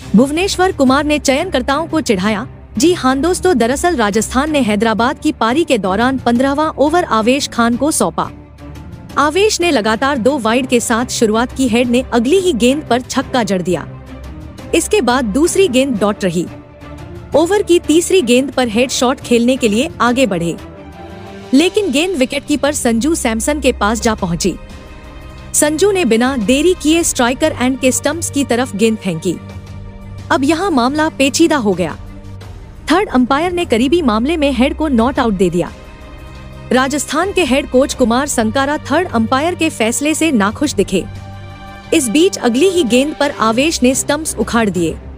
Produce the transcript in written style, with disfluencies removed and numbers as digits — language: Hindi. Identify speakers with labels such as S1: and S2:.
S1: भुवनेश्वर कुमार ने चयनकर्ताओं को चिढ़ाया। जी हां दोस्तों, दरअसल राजस्थान ने हैदराबाद की पारी के दौरान 15वां ओवर आवेश खान को सौंपा। आवेश ने लगातार 2 वाइड के साथ शुरुआत की। हेड ने अगली ही गेंद पर छक्का जड़ दिया। इसके बाद दूसरी गेंद डॉट रही। ओवर की तीसरी गेंद पर हेड शॉट खेलने के लिए आगे बढ़े, लेकिन गेंद विकेटकीपर संजू सैमसन के पास जा पहुंची। संजू ने बिना देरी किए स्ट्राइकर एंड के स्टंप्स की तरफ गेंद फेंकी। अब यहां मामला पेचीदा हो गया। थर्ड अंपायर ने करीबी मामले में हेड को नॉट आउट दे दिया। राजस्थान के head coach Kumar Sangakkara third umpire के फैसले से नाखुश दिखे। इस बीच अगली ही गेंद पर आवेश ने स्टंप्स उखाड़ दिए।